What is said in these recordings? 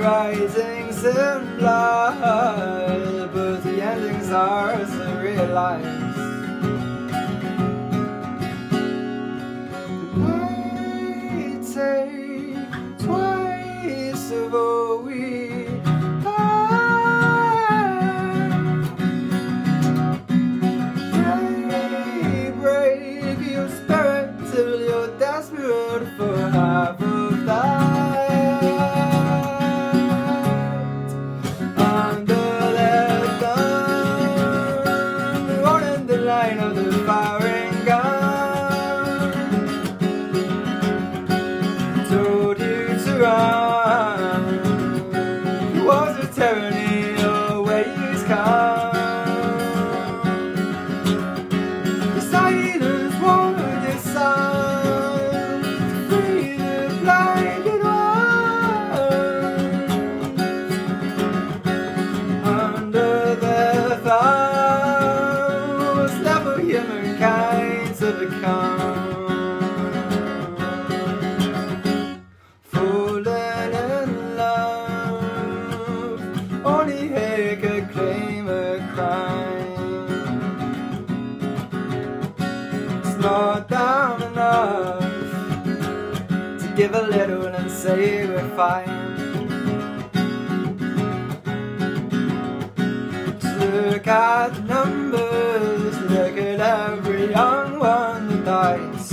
risings in blood, but the endings are surrealized. We take twice of all we have. They break your spirit till you're desperate for half of that. Of the firing gun told you to run. It was a tyranny, always come. The silence wanted the sun to free the blinded ones under their thumbs. Humankind to become, falling in love, only he could claim a crime. It's not down enough to give a little and say we're fine. Just look at the numbers, look at every young one that dies.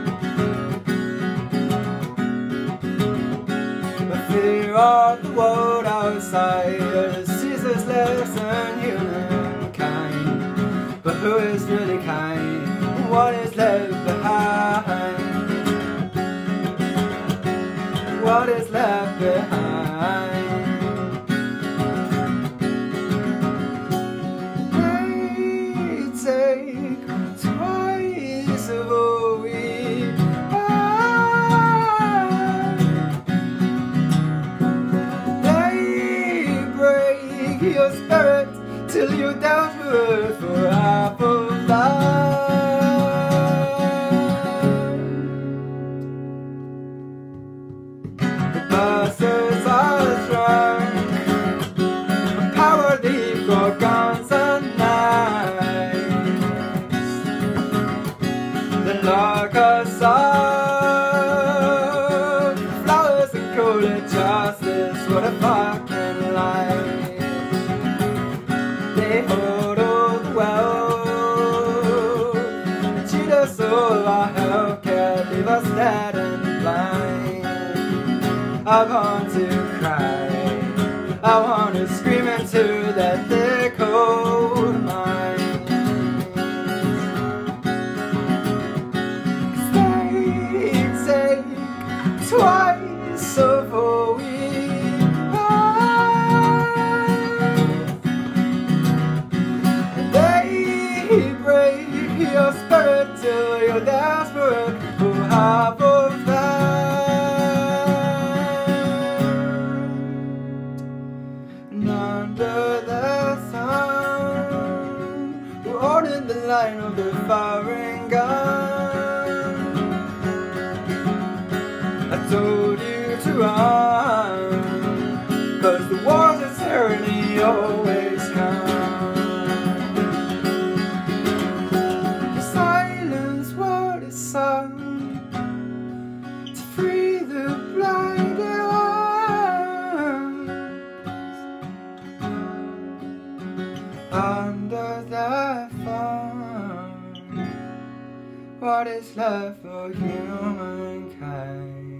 The fear of the world outside sees us less than humankind. But who is really kind? What is left behind? What is left behind? Take twice of all we have. They break your spirit till you're desperate for half of that. The buses are drunk, power deep, got guns and lock us up, flowers and cold justice, what a fucking lie. They hold all the wealth and cheat us all our healthcare, leave us dead and blind. I want to cry, I want to scream into that thick cold mind. Twice of all we have. They break your spirit till you're desperate for half of that. And under the sun, we're all in the line of the firing gun. I told you to run, 'cause the wars of tyranny always come. The silence was the sun to free the blinded ones under the thumb. What is left for humankind?